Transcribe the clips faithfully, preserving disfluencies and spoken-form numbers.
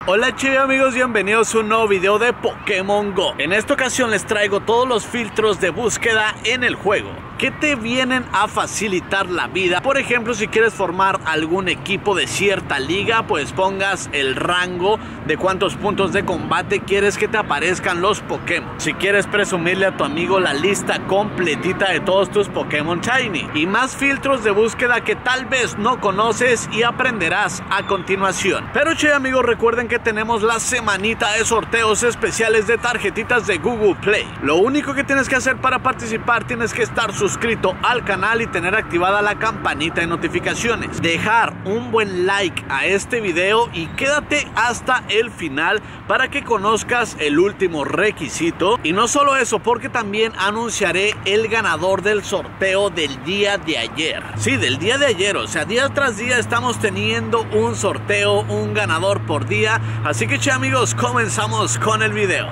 Hola chicos amigos, bienvenidos a un nuevo video de Pokémon Go. En esta ocasión les traigo todos los filtros de búsqueda en el juego que te vienen a facilitar la vida. Por ejemplo, si quieres formar algún equipo de cierta liga, pues pongas el rango de cuántos puntos de combate quieres que te aparezcan los Pokémon. Si quieres presumirle a tu amigo la lista completita de todos tus Pokémon Shiny. Y más filtros de búsqueda que tal vez no conoces y aprenderás a continuación. Pero che amigos, recuerden que tenemos la semanita de sorteos especiales de tarjetitas de Google Play. Lo único que tienes que hacer para participar, tienes que estar suscrito al canal y tener activada la campanita de notificaciones. Dejar un buen like a este video y quédate hasta el final para que conozcas el último requisito. Y no solo eso, porque también anunciaré el ganador del sorteo del día de ayer. Sí, del día de ayer, o sea, día tras día estamos teniendo un sorteo, un ganador por día. Así que che amigos, comenzamos con el video.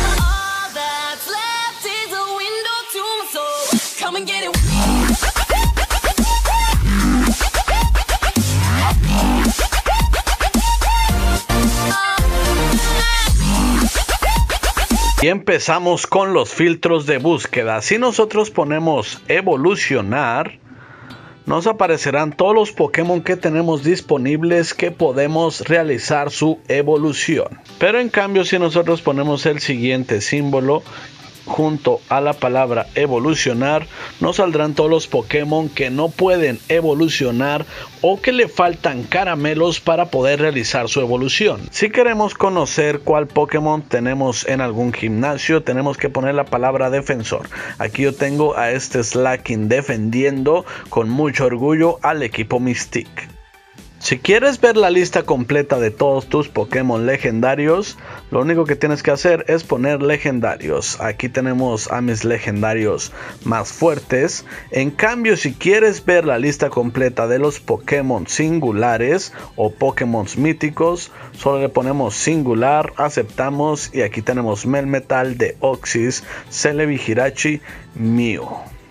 Y empezamos con los filtros de búsqueda. Si nosotros ponemos evolucionar, nos aparecerán todos los Pokémon que tenemos disponibles que podemos realizar su evolución. Pero en cambio, si nosotros ponemos el siguiente símbolo junto a la palabra evolucionar, nos saldrán todos los Pokémon que no pueden evolucionar o que le faltan caramelos para poder realizar su evolución. Si queremos conocer cuál Pokémon tenemos en algún gimnasio, tenemos que poner la palabra defensor. Aquí yo tengo a este Slaking defendiendo con mucho orgullo al equipo Mystique. Si quieres ver la lista completa de todos tus Pokémon legendarios, lo único que tienes que hacer es poner legendarios. Aquí tenemos a mis legendarios más fuertes. En cambio, si quieres ver la lista completa de los Pokémon singulares o Pokémon míticos, solo le ponemos singular, aceptamos y aquí tenemos Melmetal, Deoxys, Celebi, Hirachi, Mew.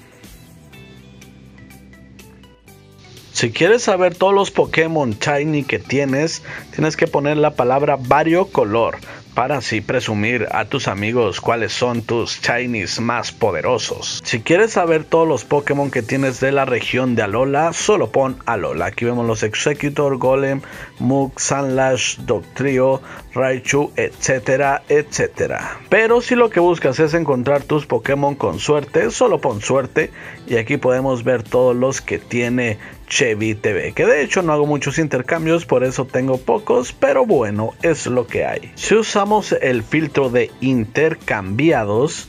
Si quieres saber todos los Pokémon Shiny que tienes, tienes que poner la palabra variocolor para así presumir a tus amigos cuáles son tus Shinies más poderosos. Si quieres saber todos los Pokémon que tienes de la región de Alola, solo pon Alola. Aquí vemos los Exeggutor, Golem, Muk, Sandslash, Dugtrio, Raichu, etcétera, etcétera. Pero si lo que buscas es encontrar tus Pokémon con suerte, solo pon suerte y aquí podemos ver todos los que tiene Chevy T V, que de hecho no hago muchos intercambios, por eso tengo pocos, pero bueno, es lo que hay. Si usamos el filtro de intercambiados,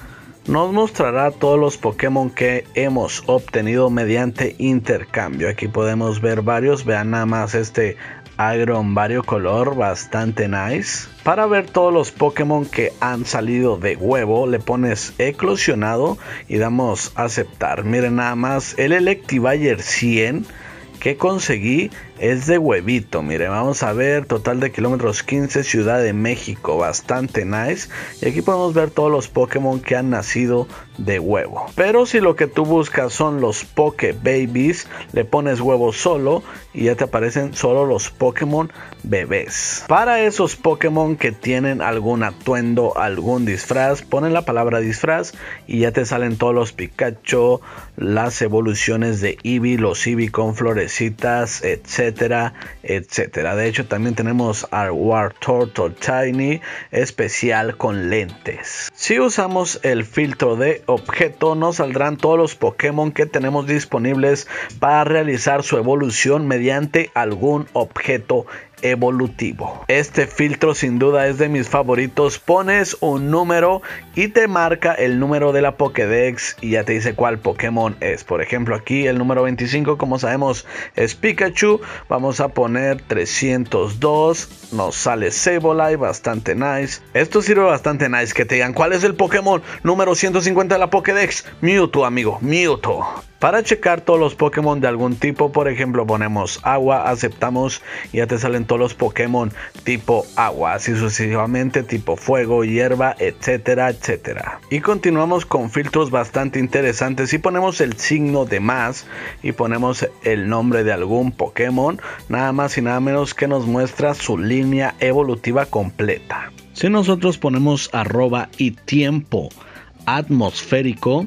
nos mostrará todos los Pokémon que hemos obtenido mediante intercambio. Aquí podemos ver varios, vean nada más este Aggron variocolor, bastante nice. Para ver todos los Pokémon que han salido de huevo, le pones eclosionado y damos aceptar. Miren nada más, el Electivire cien que conseguí es de huevito. Mire, vamos a ver, total de kilómetros quince, Ciudad de México, bastante nice. Y aquí podemos ver todos los Pokémon que han nacido de huevo. Pero si lo que tú buscas son los Poké Babies, le pones huevo solo y ya te aparecen solo los Pokémon bebés. Para esos Pokémon que tienen algún atuendo, algún disfraz, ponen la palabra disfraz y ya te salen todos los Pikachu, las evoluciones de Eevee, los Eevee con florecitas, etcétera, etcétera. De hecho, también tenemos a Wartortle Shiny especial con lentes. Si usamos el filtro de objeto, nos saldrán todos los Pokémon que tenemos disponibles para realizar su evolución mediante algún objeto evolutivo. Este filtro sin duda es de mis favoritos. Pones un número y te marca el número de la Pokédex y ya te dice cuál Pokémon es. Por ejemplo, aquí el número veinticinco, como sabemos, es Pikachu. Vamos a poner trescientos dos, nos sale Sableye, bastante nice. Esto sirve bastante nice que te digan cuál es el Pokémon número ciento cincuenta de la Pokédex. Mewtwo, amigo, Mewtwo. Para checar todos los Pokémon de algún tipo, por ejemplo, ponemos agua, aceptamos y ya te salen todos los Pokémon tipo agua, así sucesivamente, tipo fuego, hierba, etcétera, etcétera. Y continuamos con filtros bastante interesantes y ponemos el signo de más y ponemos el nombre de algún Pokémon, nada más y nada menos que nos muestra su línea evolutiva completa. Si nosotros ponemos arroba y tiempo atmosférico,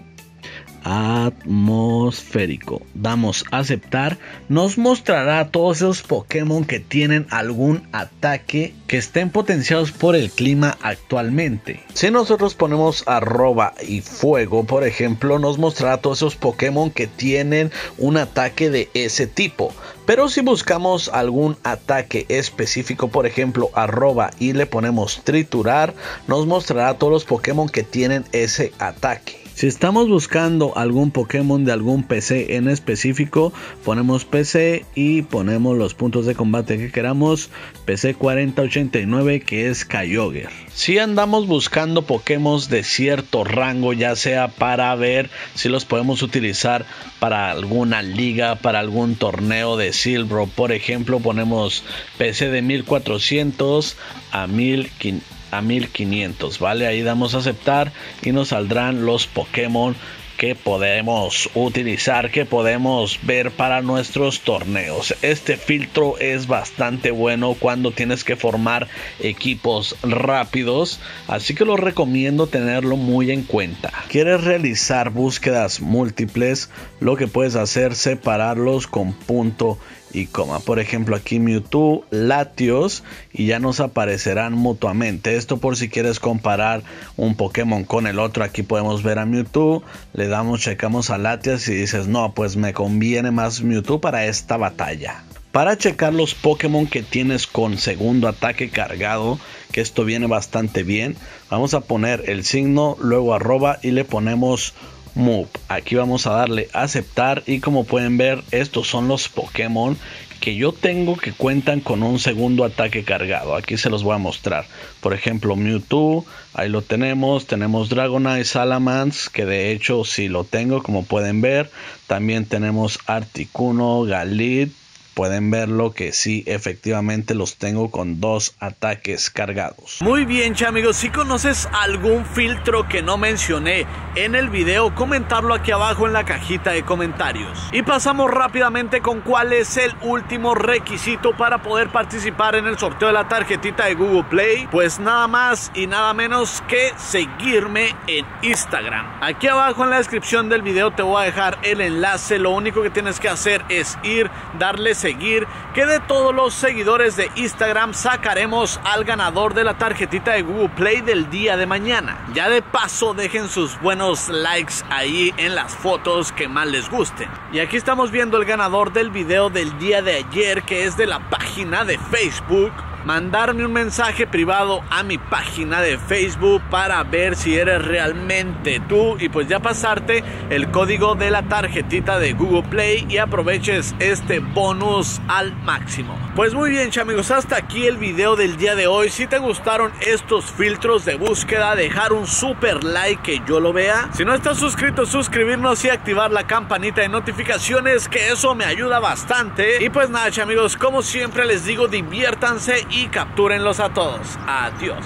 atmosférico, damos a aceptar, nos mostrará todos esos Pokémon que tienen algún ataque que estén potenciados por el clima actualmente. Si nosotros ponemos arroba y fuego, por ejemplo, nos mostrará todos esos Pokémon que tienen un ataque de ese tipo. Pero si buscamos algún ataque específico, por ejemplo arroba y le ponemos triturar, nos mostrará todos los Pokémon que tienen ese ataque. Si estamos buscando algún Pokémon de algún P C en específico, ponemos P C y ponemos los puntos de combate que queramos, P C cuarenta ochenta y nueve, que es Kyogre. Si andamos buscando Pokémon de cierto rango, ya sea para ver si los podemos utilizar para alguna liga, para algún torneo de Silvro, por ejemplo, ponemos P C de mil cuatrocientos a mil quinientos. A mil quinientos, vale, ahí damos a aceptar y nos saldrán los Pokémon que podemos utilizar, que podemos ver para nuestros torneos. Este filtro es bastante bueno cuando tienes que formar equipos rápidos, así que lo recomiendo tenerlo muy en cuenta. ¿Quieres realizar búsquedas múltiples? Lo que puedes hacer es separarlos con punto y coma. Por ejemplo, aquí Mewtwo, Latios, y ya nos aparecerán mutuamente. Esto por si quieres comparar un Pokémon con el otro. Aquí podemos ver a Mewtwo, le damos, checamos a Latios y dices, no, pues me conviene más Mewtwo para esta batalla. Para checar los Pokémon que tienes con segundo ataque cargado, que esto viene bastante bien, vamos a poner el signo, luego arroba y le ponemos move. Aquí vamos a darle a aceptar y como pueden ver, estos son los Pokémon que yo tengo que cuentan con un segundo ataque cargado. Aquí se los voy a mostrar. Por ejemplo, Mewtwo, ahí lo tenemos. Tenemos Dragonite, Salamence, que de hecho sí lo tengo, como pueden ver. También tenemos Articuno, Galit. Pueden verlo que sí, efectivamente los tengo con dos ataques cargados. Muy bien, amigos, si conoces algún filtro que no mencioné en el video, comentarlo aquí abajo en la cajita de comentarios. Y pasamos rápidamente con cuál es el último requisito para poder participar en el sorteo de la tarjetita de Google Play. Pues nada más y nada menos que seguirme en Instagram. Aquí abajo en la descripción del video te voy a dejar el enlace. Lo único que tienes que hacer es ir, darle seguir, que de todos los seguidores de Instagram sacaremos al ganador de la tarjetita de Google Play del día de mañana. Ya de paso dejen sus buenos likes ahí en las fotos que más les gusten. Y aquí estamos viendo el ganador del video del día de ayer, que es de la página de Facebook. Mandarme un mensaje privado a mi página de Facebook para ver si eres realmente tú y pues ya pasarte el código de la tarjetita de Google Play y aproveches este bonus al máximo. Pues muy bien, amigos, hasta aquí el video del día de hoy. Si te gustaron estos filtros de búsqueda, dejar un super like que yo lo vea. Si no estás suscrito, suscribirnos y activar la campanita de notificaciones, que eso me ayuda bastante. Y pues nada, amigos, como siempre les digo, diviértanse y captúrenlos a todos. Adiós.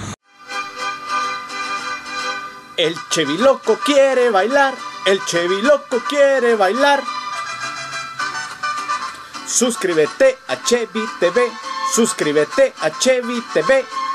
El Cheviloco quiere bailar, el Cheviloco quiere bailar. Suscríbete a Chevi T V, suscríbete a Chevi T V.